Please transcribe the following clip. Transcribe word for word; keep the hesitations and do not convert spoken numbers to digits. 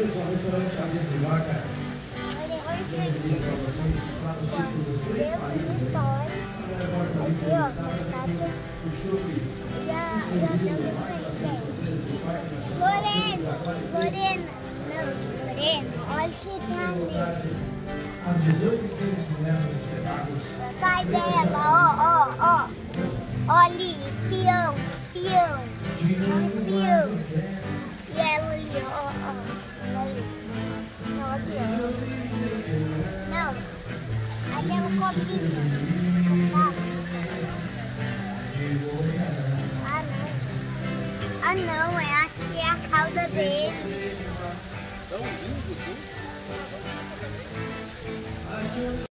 Bem-vindos ao restaurante Cabeça de Vaca. Tem promoções, pratos típicos dos três países. Agora gosta de experimentar o chope. Lorena, Lorena, não, Lorena, olha o que tá ali. Às dezoito e quinze começam os espetáculos. Pai dela, ó, ó, ó. Olha ali, espião, espião, espião. E ela ali, ó, ó. Ela ali. Não, aqui, ó. Não, aquela copinha. Tá? Ah, não. Ah, não, é aqui é a cauda dele. Tão lindo, assim.